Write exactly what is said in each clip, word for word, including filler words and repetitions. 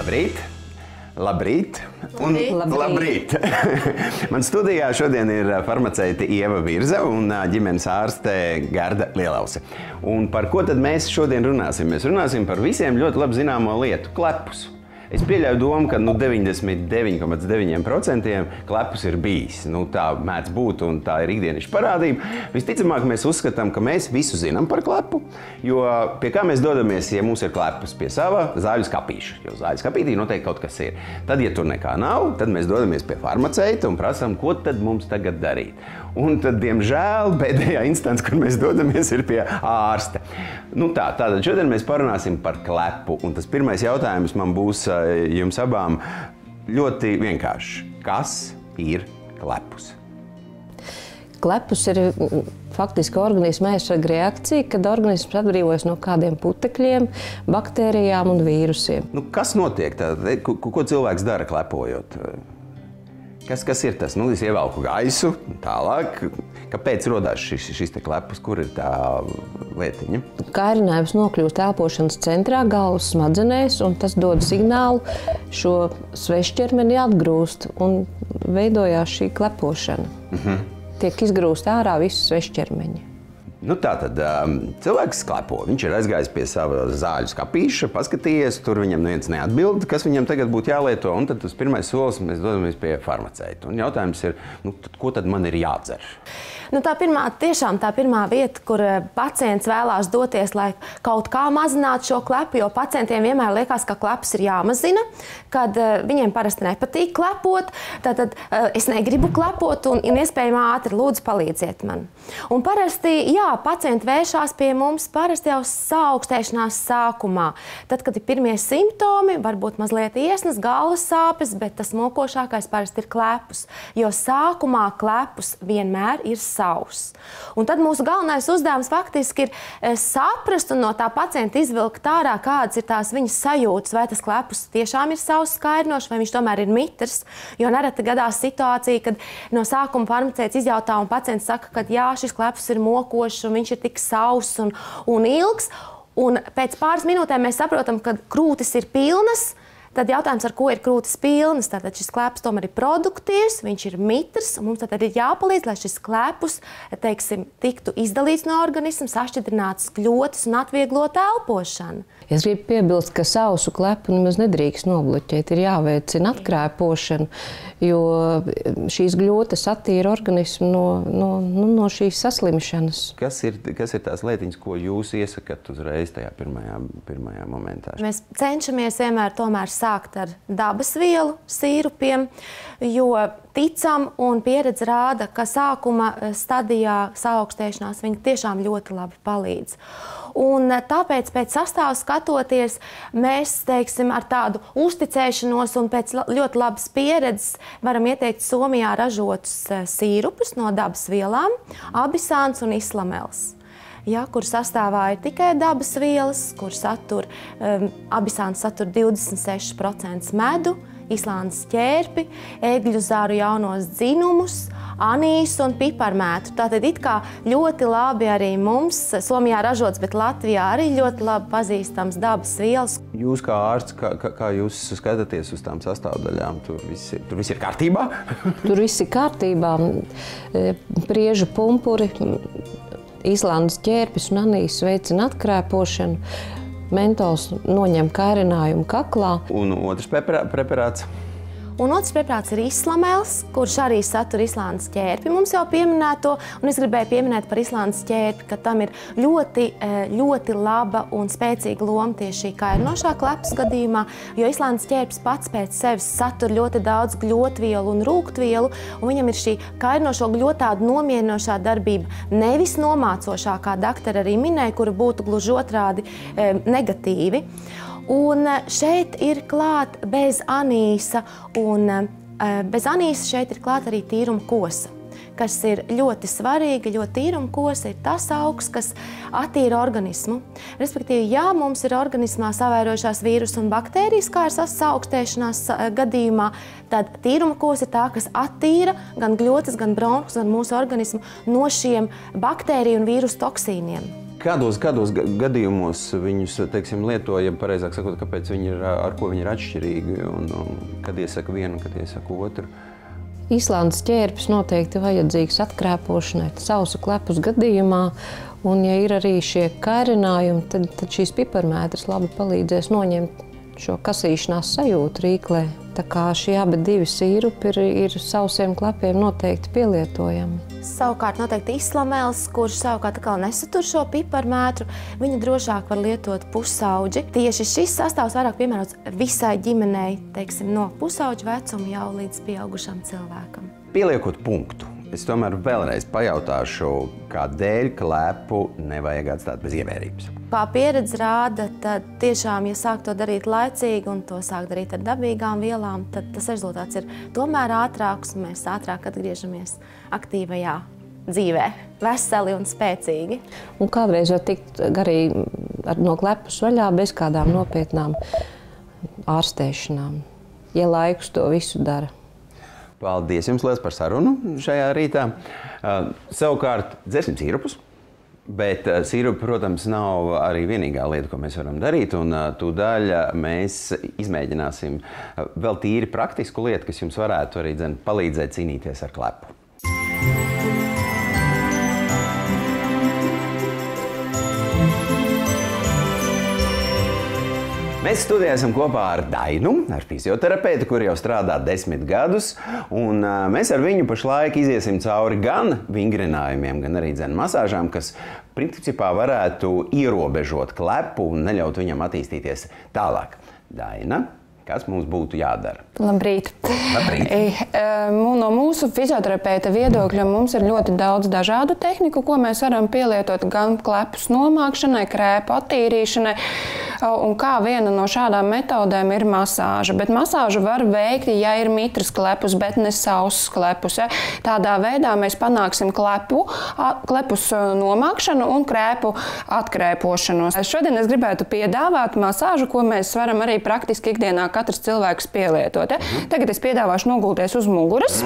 Labrīt! Labrīt! Un Labrīt! labrīt. Man studijā šodien ir farmaceite Ieva Virza un ģimenes ārste Gerda Lielause. Un par ko tad mēs šodien runāsim? Mēs runāsim par visiem ļoti labi zināmo lietu – klepus. Es pieļauju domu, ka nu, deviņdesmit deviņi komats deviņi procenti klepus ir bijis. Nu, tā mēdz būt un tā ir ikdienišķa parādība. Visticamāk, mēs uzskatām, ka mēs visu zinām par klepu, jo pie kā mēs dodamies, ja mums ir klepus? Pie sava zāļu skapīša, jo zāļu skapītī noteikti kaut kas ir. Tad, ja tur nekā nav, tad mēs dodamies pie farmaceita un prasām, ko tad mums tagad darīt. Un tad, diemžēl, pēdējā instance, kur mēs dodamies, ir pie ārsta. Nu tā, tātad šodien mēs parunāsim par klepu, un tas pirmais jautājums man būs jums abām ļoti vienkārši. Kas ir klepus? Klepus ir faktiski organisma aizsarga reakcija, kad organisms atbrīvojas no kādiem putekļiem, baktērijām un vīrusiem. Nu, kas notiek? Tātad, ko, ko cilvēks dara klepojot? Kas, kas ir tas? Nu, es ievelku gaisu, tālāk. Kāpēc rodās šis, šis te klepus? Kur ir tā lietiņa? Kairinājums nokļūst elpošanas centrā, galvas smadzenēs, un tas dod signālu šo svešķermeni atgrūst, un veidojās šī klepošana. Mhm. Tiek izgrūst ārā visu svešķermeņi. Nu tā tad cilvēks klepo. Viņš ir aizgājis pie sava zāļu skapīša, paskatījies, tur viņam neviens neatbild, kas viņam tagad būtu jālieto, un tad uz pirmais solis mēs dodamies pie farmaceita. Un jautājums ir, nu, tad, ko tad man ir jādzer? Nu, tā pirmā, tiešām tā pirmā vieta, kur pacients vēlās doties, lai kaut kā mazinātu šo klepu, jo pacientiem vienmēr liekas, ka klepus ir jāmazina, kad uh, viņiem parasti nepatīk klepot, tātad uh, es negribu klepot un, un iespējami ātri lūdzu palīdziet man. Un parasti, jā, pacienti vēršās pie mums parasti jau saaugstēšanās sākumā. Tad, kad ir pirmie simptomi, varbūt mazliet iesnas, galvas sāpes, bet tas mokošākais parasti ir klepus, jo sākumā klepus vienmēr ir savs. Un tad mūsu galvenais uzdevums faktiski ir saprast un no tā pacienta izvilkt ārā, kādas ir tās viņas sajūtas, vai tas klepus tiešām ir savs skaidrošs, vai viņš tomēr ir mitrs, jo nereti gadās situācija, kad no sākuma farmaceits izjautā un pacients saka, ka jā, šis klepus ir mokošs un viņš ir tik savs un, un ilgs, un pēc pāris minūtēm mēs saprotam, ka krūtis ir pilnas. Tad jautājums, ar ko ir krūtis pilnas, tātad šis klepus tomēr ir produktīvs, viņš ir mitrs, un mums tad ir jāpalīdz, lai šis klepus, teiksim, tiktu izdalīts no organisma, sašķidrināts kļotis un atvieglot elpošanu. Es gribu piebilst, ka sausu klepu nemaz nedrīkst nobloķēt, ir jāveicina atkrēpošana, jo šīs gļotas attīra organismu no, no, no, no šīs saslimšanas. Kas ir, kas ir tās lietiņas, ko jūs iesakat uzreiz tajā pirmajā, pirmajā momentā? Mēs cenšamies vienmēr tomēr sākt ar dabas vielu, sīrupiem, jo ticam un pieredze rāda, ka sākuma stadijā saaugstēšanās viņi tiešām ļoti labi palīdz. Un tāpēc pēc sastāvu skatoties, mēs, teiksim, ar tādu uzticēšanos un pēc ļoti labas pieredzes varam ieteikt Somijā ražotus sīrupus no dabas vielām, abisāns un islamels. Ja, kur sastāvā ir tikai dabas vielas, kur satur, um, abisāns satur divdesmit seši procenti medu, Islandes ķērpi, egļu zaru jaunos dzinumus, anīsu un piparmētu. Tātad it kā ļoti labi arī mums, Somijā ražots, bet Latvijā arī ļoti labi pazīstams dabas vielas. Jūs kā ārsts, kā, kā, kā jūs skatāties uz tām sastāvdaļām? Tur viss ir, tur viss ir kārtībā? Tur viss ir kārtībā. Priežu pumpuri, Islandes ķērpis un anīsu veicina atkrēpošanu. Mentols noņem kairinājumu kaklā. Un otrs preparāts? Un otrs preparāts ir islamels, kurš arī satur Islandes ķērpi. Mums jau pieminēto, un es gribēju pieminēt par Islandes ķērpi, ka tam ir ļoti, ļoti laba un spēcīga loma tieši šī kairinošā klepus gadījumā, jo Islandes ķērpis pats pēc sevis satur ļoti daudz gļotvielu un rūgtvielu, un viņam ir šī kairinošo gļotādu nomierinošā darbība, nevis nomācošā, kā daktere arī minēja, kura būtu gluži otrādi e, negatīvi. Un šeit ir klāt bez anīsa, un bez anīsa šeit ir klāt arī tīruma kosa, kas ir ļoti svarīga, jo tīruma kosa ir tas augs, kas attīra organismu. Respektīvi, ja mums ir organismā savairojušās vīrusu un baktērijas, kā ir saaugstēšanās gadījumā, tad tīruma kosa ir tā, kas attīra gan gļotas, gan bronhus, gan mūsu organismu no šiem baktēriju un vīrusu toksīniem. Kādos, kādos gadījumos viņus, teiksim, lieto, ja pareizāk sakot, kāpēc viņi ir, ar ko viņi ir atšķirīgi, un, un kad iesaka vienu, kad iesaka otru? Īslandes ķērpis noteikti vajadzīgs atkrēpošanai, sausu klepus gadījumā, un ja ir arī šie kairinājumi, tad, tad šīs piparmētras labi palīdzēs noņemt šo kasīšanās sajūtu rīklē. Tā kā šie abi divi sīrupi ir, ir sausiem klepiem noteikti pielietojami. Savukārt noteikti islamēls, kurš savukārt atkal nesatur šo piparmētru, viņa drošāk var lietot pusauģi. Tieši šis sastāvs vairāk piemērots visai ģimenei, teiksim, no pusauģa vecuma jau līdz pieaugušam cilvēkam. Pieliekot punktu, es tomēr vēlreiz pajautāšu, kādēļ klepu nevajag atstāt bez ievērības. Kā pieredze rāda, tad tiešām, ja sāk to darīt laicīgi un to sāk darīt ar dabīgām vielām, tad tas rezultāts ir tomēr ātrāks un mēs ātrāk atgriežamies aktīvajā dzīvē, veseli un spēcīgi. Un kādreiz var tikt arī no klepus vaļā bez kādām nopietnām ārstēšanām, ja laikus to visu dara. Paldies jums liels par sarunu šajā rītā. Uh, savukārt, dzersim sīrupus, bet uh, sīrupi, protams, nav arī vienīgā lieta, ko mēs varam darīt, un uh, tūdaļ mēs izmēģināsim uh, vēl tīri praktisku lietu, kas jums varētu arī dzen, palīdzēt cīnīties ar klepu. Mēs studijā esam kopā ar Dainu, ar fizioterapeitu, kur jau strādā desmit gadus, un uh, mēs ar viņu pašlaik iziesim cauri gan vingrinājumiem, gan arī dzen masāžām, kas principā varētu ierobežot klepu un neļaut viņam attīstīties tālāk. Daina, kas mums būtu jādara? Labrīt. Labrīt. No mūsu fizioterapeita viedokļa mums ir ļoti daudz dažādu tehniku, ko mēs varam pielietot gan klepus nomākšanai, krēpu attīrīšanai, un kā viena no šādām metodēm ir masāža. Bet masāžu var veikt, ja ir mitras klepus, bet ne sausas klepus. Ja? Tādā veidā mēs panāksim klepu, klepus nomākšanu un krēpu atkrēpošanos. Šodien es gribētu piedāvāt masāžu, ko mēs varam arī praktiski ikdienā katrs cilvēks pielietot. Ja? Tagad es piedāvāšu nogulties uz muguras.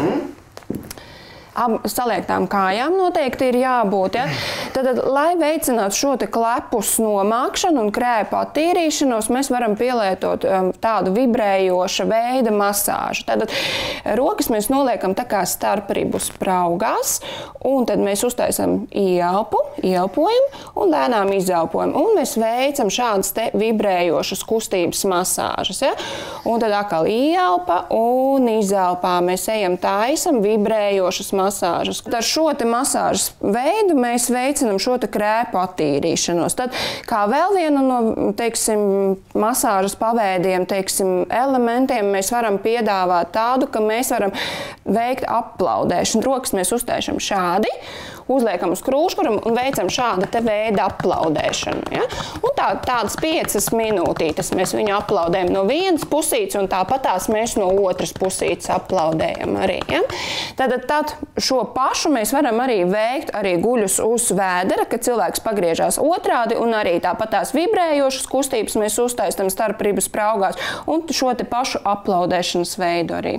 Ab saliektām kājām noteikti ir jābūt. Ja? Tad, lai veicinātu šo te klepus nomākšanu un krēpu attīrīšanos, mēs varam pielietot um, tādu vibrējoša veida masāžu. Tad rokas mēs noliekam tā kā starpribu spraugās, un tad mēs uztaisam ieelpu, ieelpojam un lēnām izelpojam. Un mēs veicam šādas te vibrējošas kustības masāžas. Ja? Un tad atkal ieelpa un izelpā. Mēs ejam taisam vibrējošas masāžas. Masāžas. Ar šo te masāžas veidu mēs veicinam šo te krēpu attīrīšanos. Tad kā vēl viena no, teiksim, masāžas paveidiem, teiksim, elementiem, mēs varam piedāvāt tādu, ka mēs varam veikt aplaudēšanu. Rokas mēs uztaisam šādi, uzliekam uz krūškuram un veicam šāda te veida aplaudēšanu. Ja? Un tā, tādas piecas minūtītes mēs viņu aplaudējam no vienas pusītes un tāpatās mēs no otras pusītes aplaudējam arī. Ja? Tad, tad šo pašu mēs varam arī veikt arī guļus uz vēdera, kad cilvēks pagriežās otrādi un arī tāpatās vibrējošas kustības mēs uztaistam starpribu spraugās un šo te pašu aplaudēšanas veidu arī.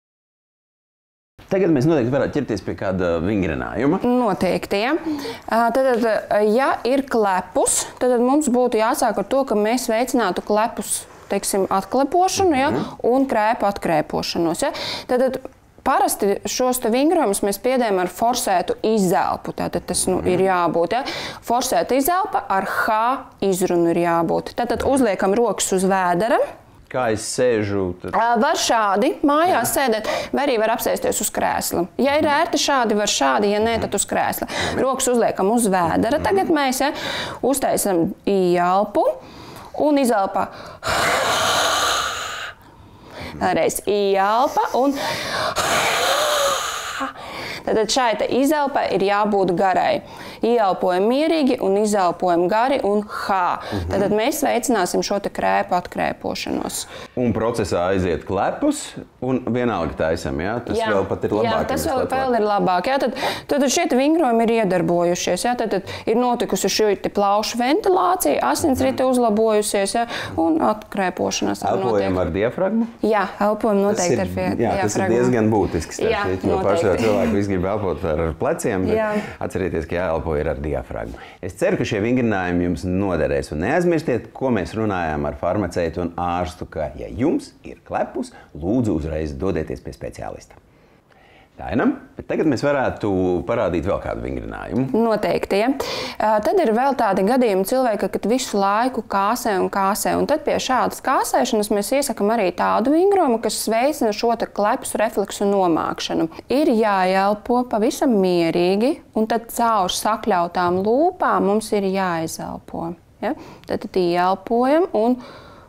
Tagad mēs noteikti varētu ķerties pie kāda vingrinājuma. Noteikti, ja. Tad, ja ir klepus, tad mums būtu jāsāk ar to, ka mēs veicinātu klepus, teiksim, atklepošanu, ja, un krēpu atkrēpošanos. Ja. Tad, parasti šos te vingrojumus mēs piedējam ar forsētu izelpu. Tātad tas nu, ir jābūt. Ja. Forsēta izelpa ar H izrunu ir jābūt. Tātad uzliekam rokas uz vēdera. Kā es sēžu? Tad... Var šādi mājās sēdēt, vai arī var apsēsties uz krēsla. Ja ir ērti šādi, var šādi, ja nē, tad uz krēsla. Rokas uzliekam uz vēdera. Tagad mēs ja, uztaisam ieelpu un izelpa. Vēlreiz ieelpa un... Tātad šai te izelpai ir jābūt garai. Ieelpojam mierīgi un izelpojam gari un H. Tātad mēs veicināsim šo te krēpu atkrēpošanos. Un procesā aiziet klepus un vienalga taisam, jā? Tas jā. Vēl pat ir labāk. Jā, tas vēl, vēl ir labāk. Jā? Tad, tad šie te vingrojumi ir iedarbojušies. Jā? Tad, tad ir notikusi šī te plaušu ventilācija, asinsrite uzlabojusies, jā? Un atkrēpošanās. Elpojam ar diafragmu? Jā, elpojam noteikti ir, ar fie, jā, diafragmu. Tas ir diezgan būtiski. Jā, jo pašā cilvēku viss grib elpot ar pleciem, bet jā. Atcerieties, ka jāelpo elpo ir ar diafragmu. Es ceru, ka šie vingrinājumi jums noderēs. Un neaizmirstiet, ko mēs runājām ar farmaceitu un ārstu, ka, ja jums ir klepus, lūdzu uzreiz dodieties pie speciālista. Dainam, bet tagad mēs varētu parādīt vēl kādu vingrinājumu. Noteikti, ja. Tad ir vēl tādi gadījumi cilvēki, kad visu laiku kāsē un kāsē. Un tad pie šādas kāsēšanas mēs iesakam arī tādu vingrojumu, kas veicina šo te klepus refleksu nomākšanu. Ir jāelpo pavisam mierīgi, un tad caur sakļautām lūpām mums ir jāizelpo. Ja? Tad, tad ieelpojam un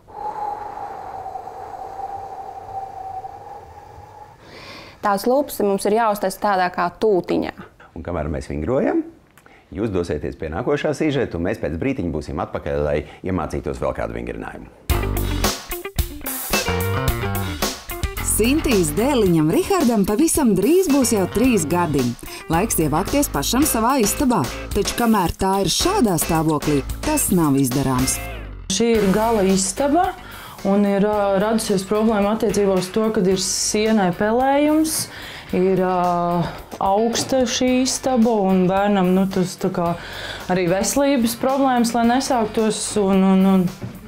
tās lūpas mums ir jāuztais tādā kā tūtiņā. Un kamēr mēs vingrojam, jūs dosieties pie nākošā sižeta, un mēs pēc brītiņa būsim atpakaļ, lai iemācītos vēl kādu vingrinājumu. Sintīs dēliņam Rihardam pavisam drīz būs jau trīs gadi. Laiks ievākties pašam savā istabā, taču kamēr tā ir šādā stāvoklī, tas nav izdarāms. Šī ir gala istaba. Un ir uh, radusies problēma attiecībā uz to, kad ir sienai pelējums, ir uh, augsta šī istaba un bērnam nu, tas tā kā arī veselības problēmas, lai nesāktos. Un, un, un,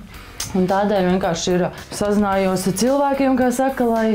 un tādēļ vienkārši ir sazinājos ar cilvēkiem, kā saka, lai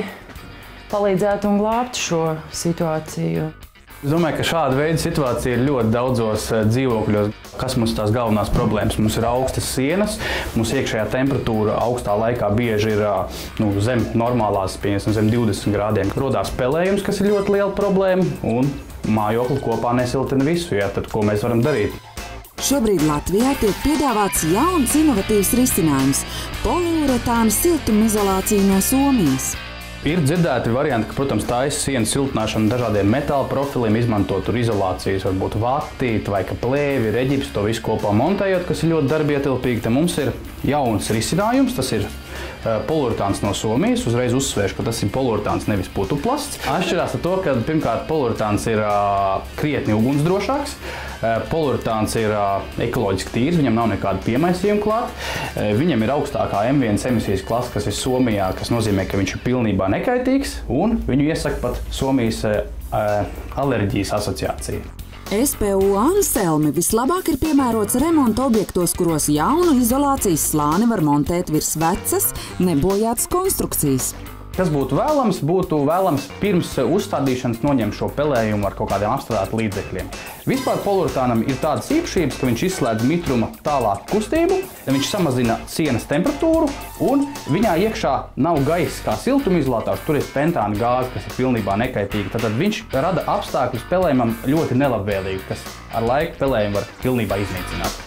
palīdzētu un glābtu šo situāciju. Es domāju, ka šāda veida situācija ir ļoti daudzos dzīvokļos. Kas mums tās galvenās problēmas? Mums ir augstas sienas, mums iekšējā temperatūra augstā laikā bieži ir nu, zem normālās, pieņemsim, zem divdesmit grādiem. Rodās pelējums, kas ir ļoti liela problēma, un mājokli kopā nesiltina visu. Jā, tad ko mēs varam darīt? Šobrīd Latvijā tiek piedāvāts jauns inovatīvs risinājums – poliuretāna siltumizolācija no Somijas. Ir dzirdēti varianti, ka, protams, taisa sienas siltināšana dažādiem metāla profiliem, izmantot tur izolācijas, varbūt vatīti vai plēvi, reģips, to visu kopā montējot, kas ir ļoti darbietilpīgi. Te mums ir jauns risinājums, tas ir uh, poliuretāns no Somijas. Uzreiz uzsvēršu, ka tas ir poliuretāns, nevis putuplasts. Atšķirās ar to, ka pirmkārt poliuretāns ir uh, krietni ugunsdrošāks. Poliuretāns ir uh, ekoloģiski tīrs, viņam nav nekāda piemaisījuma klāt. Uh, viņam ir augstākā M viens emisijas klase, kas ir Somijā, kas nozīmē, ka viņš ir pilnībā nekaitīgs, un viņu iesaka pat Somijas uh, alerģijas asociācija. S P U Anselmi vislabāk ir piemērots remonta objektos, kuros jaunu izolācijas slāni var montēt virs vecas, nebojātas konstrukcijas. Kas būtu vēlams? Būtu vēlams pirms uzstādīšanas noņemt šo pelējumu ar kaut kādiem apstrādātu līdzekļiem. Vispār poliuretānam ir tādas īpašības, ka viņš izslēdz mitruma tālāku kustību, viņš samazina sienas temperatūru un viņā iekšā nav gaisa kā siltumizolātors, tur ir pentāna gāze, kas ir pilnībā nekaitīga. Tad viņš rada apstākļus pelējumam ļoti nelabvēlīgi, kas ar laiku pelējumu var pilnībā iznīcināt.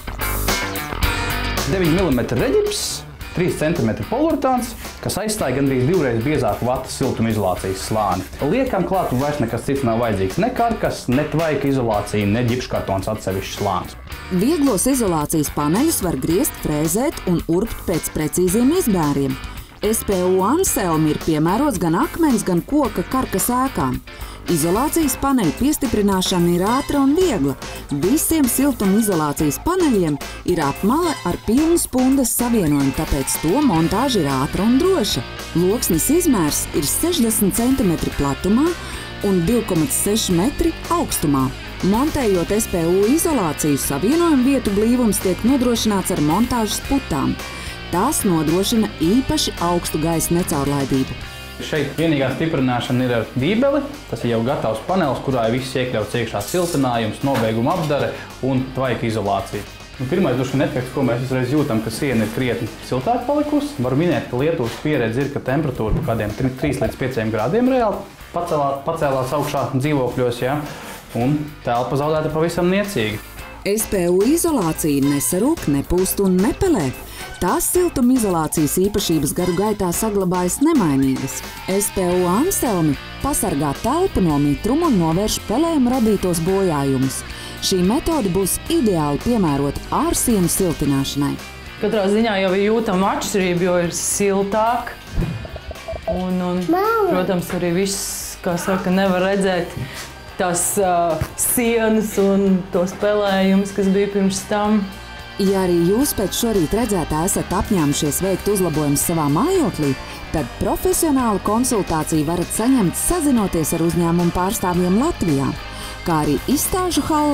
deviņi milimetri reģips, trīs centimetri poliuretāns, kas aizstāja gandrīz divreiz biezāku vatas siltumizolācijas slāni. Liekam klāt, un vairs nekas cits nav vajadzīgs. Ne karkas, ne tvaika izolācija, ne ģipškartons atsevišķs slānis. Vieglos izolācijas paneļus var griezt, frēzēt un urbt pēc precīziem izmēriem. S P U Anselmi ir piemērots gan akmens, gan koka karkas ēkām. Izolācijas paneļu piestiprināšana ir ātra un viegla. Visiem siltumizolācijas paneļiem ir apmale ar pilnu spundas savienojumu, tāpēc to montāža ir ātra un droša. Loksnes izmērs ir sešdesmit centimetri platumā un divi komats seši metri augstumā. Montējot S P U izolāciju, savienojumu vietu blīvums tiek nodrošināts ar montāžas putām. Tās nodrošina īpaši augstu gaisa necaurlaidību. Šeit vienīgā stiprināšana ir ar dībeli. Tas ir jau gatavs panelis, kurā ir viss iekļauts iekšā siltinājums, nobeiguma apdare un tvaika izolācija. Nu, pirmais dušana efekts, ko mēs uzreiz jūtam, ka siena ir krietni siltāk palikusi. Varu minēt, ka Lietuvas pieredze ir, ka temperatūra pa kādiem trīs līdz pieciem grādiem reāli pacēlā, pacēlās augšā dzīvokļos, ja? Un telpa zaudēta pavisam niecīgi. S P U izolācija nesarūk, nepūst un nepelē. Tās siltumizolācijas īpašības garu gaitā saglabājas nemainīgas. S P U Anselmi pasargā telpu no mitruma un novērš pelējumu radītos bojājumus. Šī metode būs ideāli piemērota ārsienu siltināšanai. Katrā ziņā jau ir jūtama atšķirība, jo ir siltāk. Un, un, protams, arī viss, kā saka, nevar redzēt tās uh, sienas un tos pelējumus, kas bija pirms tam. Ja arī jūs pēc šorīt redzētā esat apņēmušies veikt uzlabojumus savā mājoklī, tad profesionālu konsultāciju varat saņemt sazinoties ar uzņēmumu pārstāvjiem Latvijā, kā arī izstāžu hallē,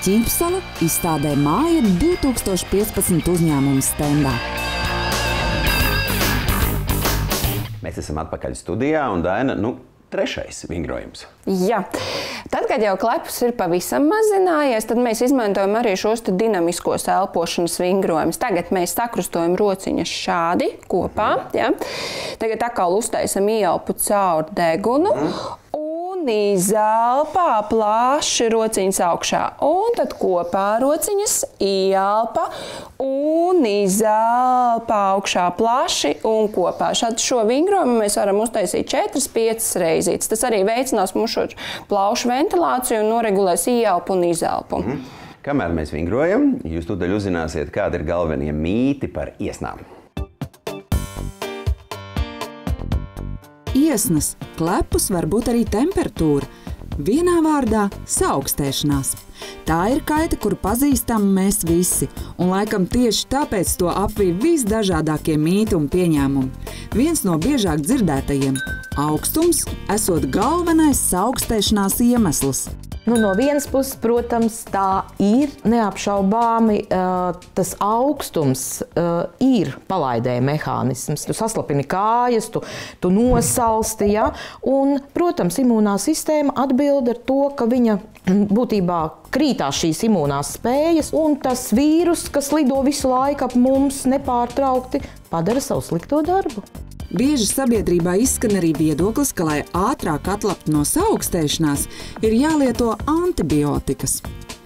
Ķīpsala izstādē Māja divi tūkstoši piecpadsmit uzņēmuma stendā. Mēs esam atpakaļ studijā un Daina, nu, trešais vingrojums. Jā. Tad, kad jau klepus ir pavisam mazinājies, tad mēs izmantojam arī šos dinamiskos elpošanas vingrojumus. Tagad mēs sakrustojam rociņas šādi kopā. Ja? Tagad atkal uztaisam ieelpu caur degunu. Mm. Un izelpā plaši rociņas augšā. Un tad kopā rociņas ieelpa un izelpā augšā plaši un kopā. Šādu šo vingrojumu mēs varam uztaisīt četras piecas reizītes. Tas arī veicinās mums šo plaušu ventilāciju un noregulēs ieelpu un izelpu. Mm. Kamēr mēs vingrojam, jūs tūdaļ uzzināsiet, kādi ir galvenie mīti par iesnām. Iesnas, klepus var būt arī temperatūra. Vienā vārdā – saaugstēšanās. Tā ir kaita, kuru pazīstam mēs visi, un laikam tieši tāpēc to apvīja visdažādākie mīti un pieņēmumi. Viens no biežāk dzirdētajiem – augstums esot galvenais saaugstēšanās iemesls. Nu, no vienas puses, protams, tā ir neapšaubāmi, uh, tas augstums uh, ir palaidēja mehānisms. Tu saslapini kājas, tu, tu nosalsti, ja? Un, protams, imūnā sistēma atbild ar to, ka viņa būtībā krītās šīs imūnās spējas, un tas vīrus, kas lido visu laiku ap mums nepārtraukti, padara savu slikto darbu. Bieži sabiedrībā izskan arī viedoklis, ka, lai ātrāk atlaptu no saaugstēšanās, ir jālieto antibiotikas.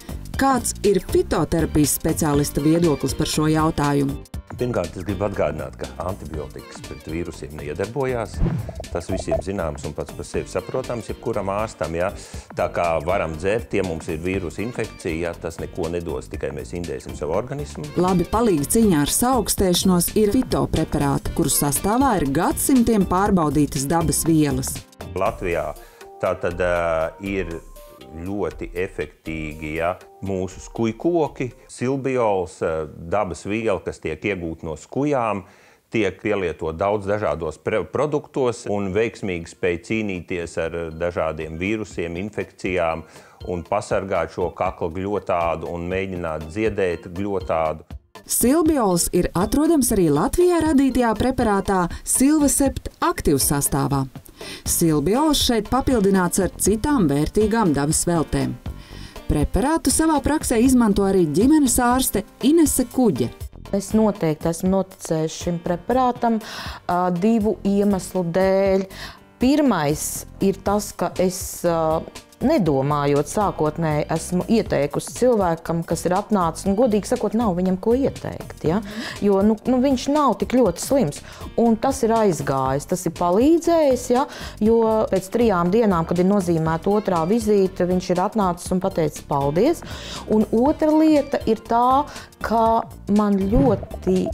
Kāds ir fitoterapijas speciālista viedoklis par šo jautājumu? Pirmkārt, es gribu atgādināt, ka antibiotikas pret vīrusiem neiedarbojās. Tas visiem zināms un pats par sevi saprotams, jebkuram ārstam. Ja? Tā kā varam dzert, ja mums ir vīrusu infekcija, ja? Tas neko nedos, tikai mēs indēsim savu organismu. Labi palīgi cīņā ar saaugstēšanos ir fitopreparāti, kuru sastāvā ir gadsimtiem pārbaudītas dabas vielas. Latvijā tātad uh, ir ļoti efektīgi, ja, mūsu skujkoki, silbiols, dabas viela, kas tiek iegūta no skujām, tiek pielietot daudz dažādos produktos un veiksmīgi spēj cīnīties ar dažādiem vīrusiem, infekcijām un pasargāt šo kakla gļotādu un mēģināt dziedēt gļotādu. Silbiols ir atrodams arī Latvijā radītajā preparātā Silvasept aktīvu sastāvā. Silbiols šeit papildināts ar citām vērtīgām dabas veltēm. Preparātu savā praksē izmanto arī ģimenes ārste Inese Kuģe. Es noteikti esmu noticējis šim preparātam uh, divu iemeslu dēļ. Pirmais ir tas, ka es uh, nedomājot sākotnēji esmu ieteikusi cilvēkam, kas ir atnācis, un godīgi sakot, nav viņam ko ieteikt, ja? Jo nu, nu, viņš nav tik ļoti slims. Un tas ir aizgājis, tas ir palīdzējis, ja? Jo pēc trijām dienām, kad ir nozīmēta otrā vizīte, viņš ir atnācis un pateicis paldies. Un otra lieta ir tā, ka man ļoti,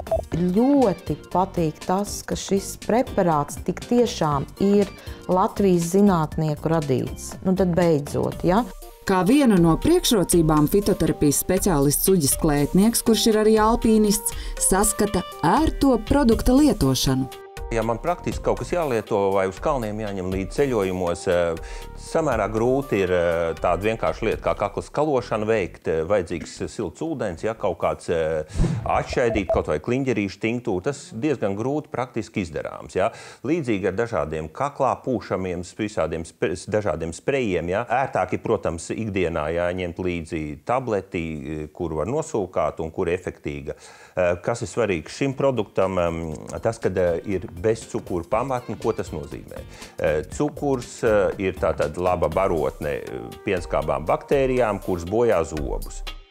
ļoti patīk tas, ka šis preparāts tik tiešām ir Latvijas zinātnieku radīts. Nu tad beidzot, ja? Kā viena no priekšrocībām fitoterapijas speciālists Uģis Klētnieks, kurš ir arī alpīnists, saskata ērto produkta lietošanu. Ja man praktiski kaut kas jālieto vai uz kalniem jāņem līdz ceļojumos, samērā grūti ir tāda vienkārša lieta kā kakla skalošana veikt, vajadzīgs silts ūdens, ja kaut kāds atšķaidīt, kaut vai kliņģerīšu tinktūru, tas diezgan grūti praktiski izdarāms. Ja? Līdzīgi ar dažādiem kaklā pūšamiem, visādiem dažādiem sprejiem, ja? Ērtāk ir, protams, ikdienā jāņemt līdzi tableti, kuru var nosūkāt un kur ir efektīga. Kas ir svarīgs šim produktam, tas, kad ir bez cukuru pamatni, ko tas nozīmē? Cukurs ir tātad laba barotne pienskābām baktērijām, kuras bojā zobus.